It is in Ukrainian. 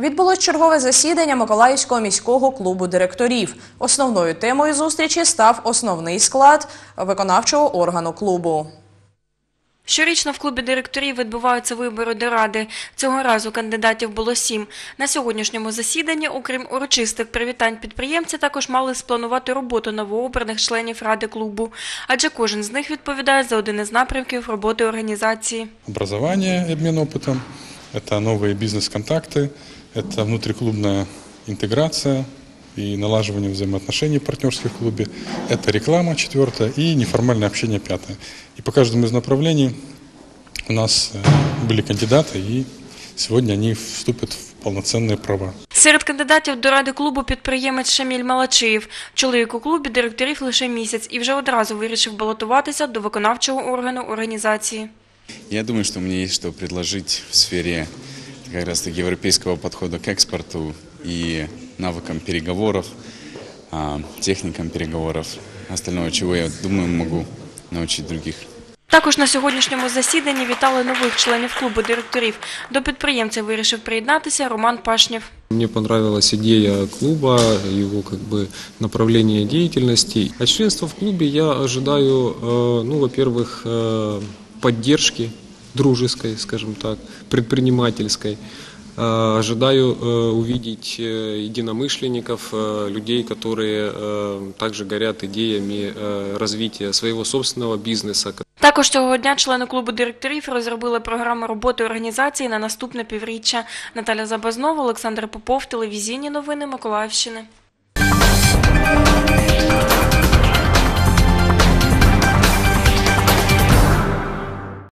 Відбулось чергове засідання Миколаївського міського клубу директорів. Основною темою зустрічі став основний склад виконавчого органу клубу. Щорічно в клубі директорів відбуваються вибори до Ради. Цього разу кандидатів було 7. На сьогоднішньому засіданні, окрім урочистих привітань підприємці, також мали спланувати роботу новообраних членів Ради клубу. Адже кожен з них відповідає за один із напрямків роботи організації. Образование и обмен опытом, это новые бизнес-контакты, это внутриклубная интеграция и налаживание взаимоотношений партнерских в клубе, это реклама 4 и неформальное общение 5. И по каждому из направлений у нас были кандидаты, и сегодня они вступят в повноценные права. Серед кандидатів до Ради клубу підприємець Шаміль Малачиєв. Чоловік у клубі директорів лише місяць і вже одразу вирішив балотуватися до виконавчого органу організації. Я думаю, что у меня есть что предложить в сфере как раз-таки европейского подхода к экспорту и навыкам переговоров, техникам переговоров, остального, чего, я думаю, могу научить других. Також на сьогоднішньому засіданні вітали нових членів клубу директорів. До підприємця вирішив приєднатися Роман Пашнєв. Мне понравилась идея клуба, его направление деятельности. От членства в клубе я ожидаю, во-первых, поддержки дружеской, скажем так, предпринимательской. Ожидаю увидеть единомышленников, людей, которые также горят идеями развития своего собственного бизнеса. Також цього дня члени клубу директорів розробили програму роботи організації на наступне півріччя. Наталя Забазнова, Олександр Попов, телевізійні новини Миколаївщини.